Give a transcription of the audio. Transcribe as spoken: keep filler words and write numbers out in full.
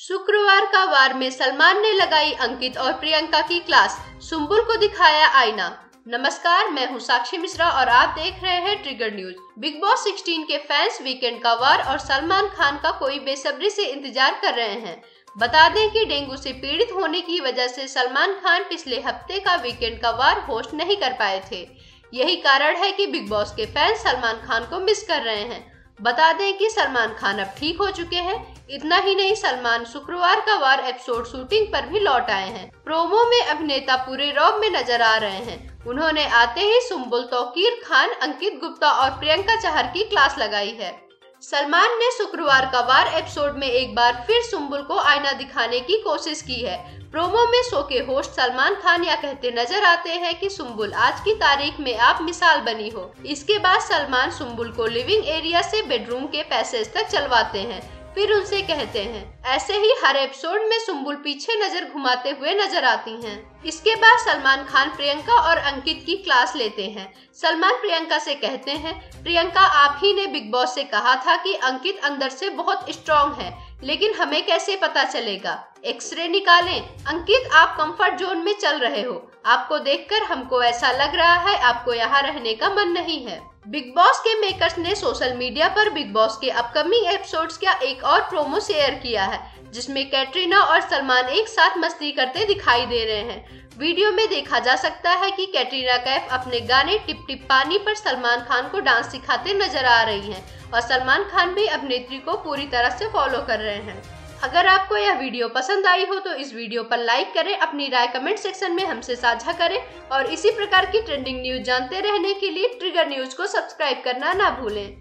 शुक्रवार का वार में सलमान ने लगाई अंकित और प्रियंका की क्लास, सुंबुल को दिखाया आईना। नमस्कार, मैं हूं साक्षी मिश्रा और आप देख रहे हैं ट्रिगर न्यूज। बिग बॉस सोलह के फैंस वीकेंड का वार और सलमान खान का कोई बेसब्री से इंतजार कर रहे हैं। बता दें कि डेंगू से पीड़ित होने की वजह से सलमान खान पिछले हफ्ते का वीकेंड का वार होस्ट नहीं कर पाए थे। यही कारण है कि बिग बॉस के फैंस सलमान खान को मिस कर रहे हैं। बता दें कि सलमान खान अब ठीक हो चुके हैं। इतना ही नहीं, सलमान शुक्रवार का वार एपिसोड शूटिंग पर भी लौट आए हैं। प्रोमो में अभिनेता पूरे रौब में नजर आ रहे हैं। उन्होंने आते ही सुंबुल, तौकीर खान, अंकित गुप्ता और प्रियंका चहर की क्लास लगाई है। सलमान ने शुक्रवार का वार एपिसोड में एक बार फिर सुंबुल को आईना दिखाने की कोशिश की है। प्रोमो में शो के होस्ट सलमान खान यह कहते नजर आते हैं कि सुंबुल, आज की तारीख में आप मिसाल बनी हो। इसके बाद सलमान सुंबुल को लिविंग एरिया से बेडरूम के पैसेज तक चलवाते हैं, फिर उनसे कहते हैं। ऐसे ही हर एपिसोड में सुंबुल पीछे नजर घुमाते हुए नजर आती हैं। इसके बाद सलमान खान प्रियंका और अंकित की क्लास लेते हैं। सलमान प्रियंका से कहते हैं, प्रियंका, आप ही ने बिग बॉस से कहा था कि अंकित अंदर से बहुत स्ट्रॉन्ग है, लेकिन हमें कैसे पता चलेगा? एक्सरे निकालें। अंकित, आप कंफर्ट जोन में चल रहे हो। आपको देखकर हमको ऐसा लग रहा है आपको यहाँ रहने का मन नहीं है। बिग बॉस के मेकर्स ने सोशल मीडिया पर बिग बॉस के अपकमिंग एपिसोड्स का एक और प्रोमो शेयर किया है, जिसमें कैटरीना और सलमान एक साथ मस्ती करते दिखाई दे रहे हैं। वीडियो में देखा जा सकता है कि कैटरीना कैफ अपने गाने टिप टिप पानी पर सलमान खान को डांस सिखाते नजर आ रही हैं और सलमान खान भी अभिनेत्री को पूरी तरह से फॉलो कर रहे हैं। अगर आपको यह वीडियो पसंद आई हो तो इस वीडियो पर लाइक करें, अपनी राय कमेंट सेक्शन में हमसे साझा करें और इसी प्रकार की ट्रेंडिंग न्यूज जानते रहने के लिए ट्रिगर न्यूज को सब्सक्राइब करना ना भूलें।